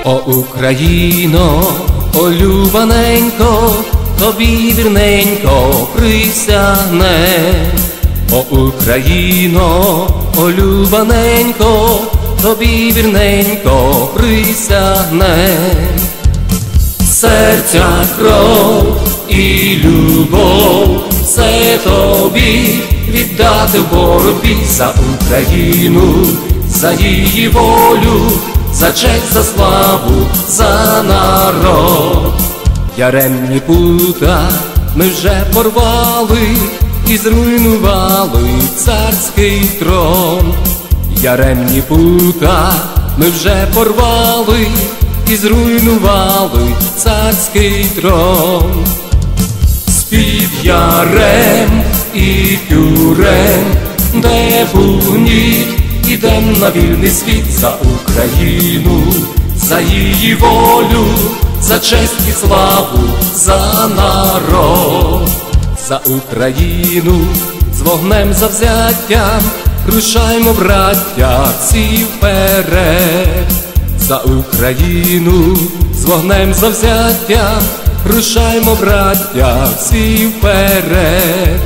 О Україно, о любаненько, тобі вірненько присягнем. О Україно, о любаненько, тобі вірненько присягнем. Серця, кров і любов все тобі віддати в боротьбі за Україну, за її волю, за честь, за славу, за народ. Яремні пута ми вже порвали і зруйнували царський трон. Яремні пута ми вже порвали і зруйнували царський трон. З-під ярем і тюрем, де був гнів, ідем на вільний світ за Україну, за її волю, за честь і славу, за народ. За Україну з вогнем завзяттям рушаймо, браття, всі вперед. За Україну з вогнем завзяттям рушаймо, браття, всі вперед.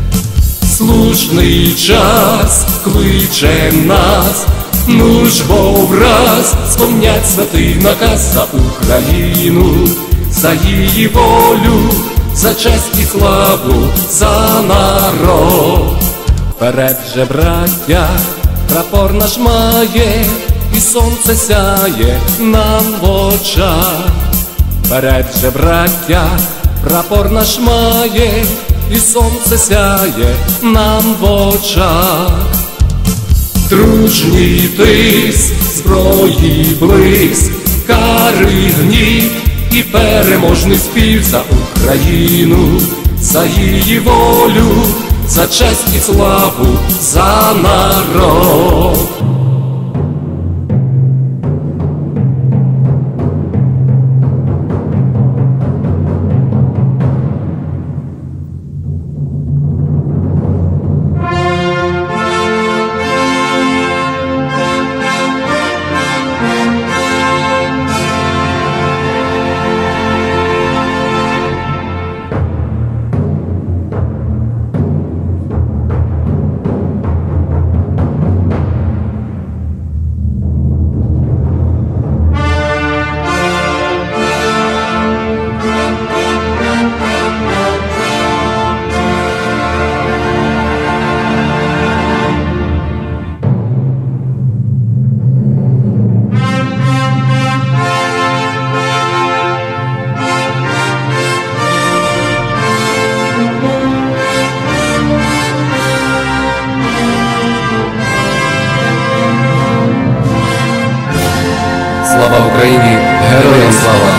Слушний час кличе нас, ну ж бо враз сповнять святий наказ за Україну, за її волю, за честь і славу, за народ. Вперед же, браття, прапор наш має, і сонце сяє нам в очах. Вперед же, браття, прапор наш має, і сонце сяє нам в очах. Дружній тиск, зброї блиск, кари гнів і переможний спів за Україну, за її волю, за честь і славу, за народ. Слава Україні! Героям слава!